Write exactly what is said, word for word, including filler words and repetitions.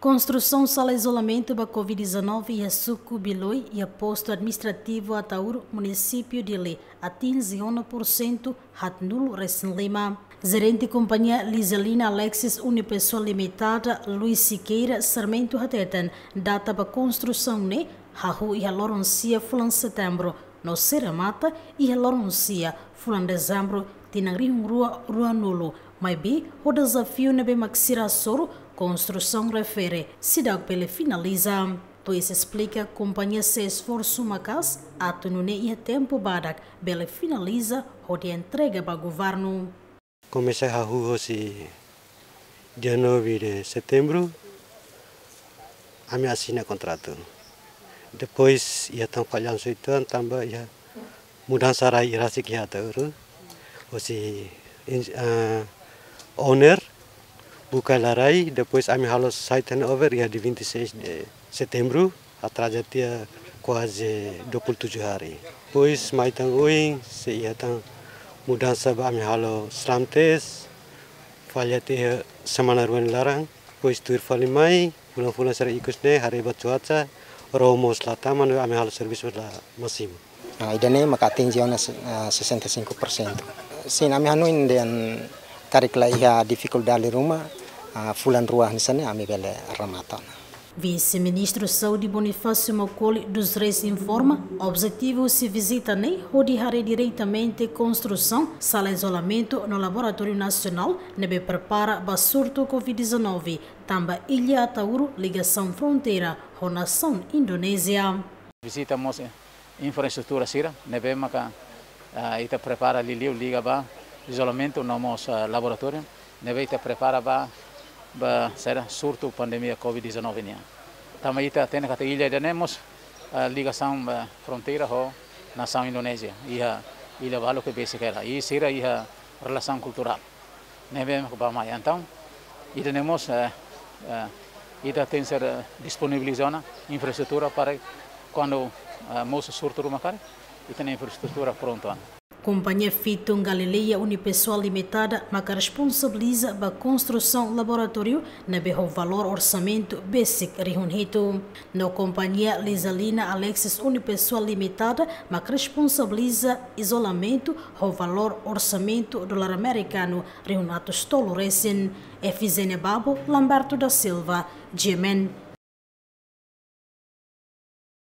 Construção sala isolamento da Covid dezenove e a Suco Biloi e a posto administrativo Atauro, município de Lê, atinge um por cento, hat nulo recém Lima. Gerente companhia Lizelina Alexis Unipessoa Limitada, Luiz Siqueira, Sarmento Hatetan, data para construção ne, Hahu e a Loroncia, fulan setembro, no Seramata e a Loroncia, fulan dezembro, tinangri um rua, rua nulo, mas bi, o desafio nebe maxira soro, construção refere, cidade pele finaliza. Pois explica a companhia se esforço macas, ato no e a tempo badak, bele finaliza, onde entrega para o governo. Comecei a rua se dia nove de setembro, a minha assina contrato. Depois ia tão falhando isso também ia mudança rai rasi que ia tahu, ou se owner buka larai, depois a minha halos site over ia di vinte e seis de setembro, a trajetória quase dua puluh tujuh hari. Depois mai tang uing se ia tang mudança a minha halo slamtes, falha te semana ruan larang, depois tuir fali mai, pulang-pulang sera ikusne hari bat cuaca, romo selatan a minha halo servis la musim. Ah, idane maka atinge ona sessenta e cinco por cento. Sim, a minha nuin dan tarik la ia dificuldade rumah, fulan ruah nisane ami bele ramatan. Vice-ministro Saúde Bonifácio Macoli dos Reis informa, objetivo se visita nem rodear diretamente construção, sala isolamento no Laboratório Nacional, nebe prepara para surto Covid dezenove, também Ilha Atauro, ligação fronteira, com nação Indonésia. Visitamos infraestrutura sira, nebe maka ita prepara liliu liga ba isolamento no nosso laboratório, nebe ita prepara ba ba será surto pandemia Covid dezenove nia. Também ita tem kata ilha tenemos uh, ligação uh, fronteira ho nação Indonésia. Ia ilha valo que basic era. E sira ia relação cultural. Nebe ba mai então e tenemos uh, uh, ita tem ser uh, disponibilizada infraestrutura para quando uh, moço surto rumah kare, ita tem infraestrutura pronta. Companhia Fiton Galileia Unipessoal Limitada, mas responsabiliza a construção laboratório na o valor orçamento basic rihunhito. Na companhia Lizelina Alexis Unipessoal Limitada, mas responsabiliza isolamento o valor orçamento dólar americano rihunato stolo recém. Efizene Babo, Lamberto da Silva, G M N.